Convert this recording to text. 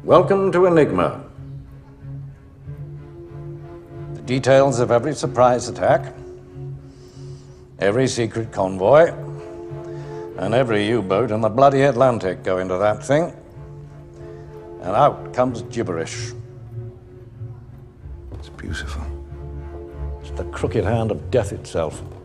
Welcome to Enigma. The details of every surprise attack, every secret convoy, and every U-boat in the bloody Atlantic go into that thing. And out comes gibberish. It's beautiful. It's the crooked hand of death itself.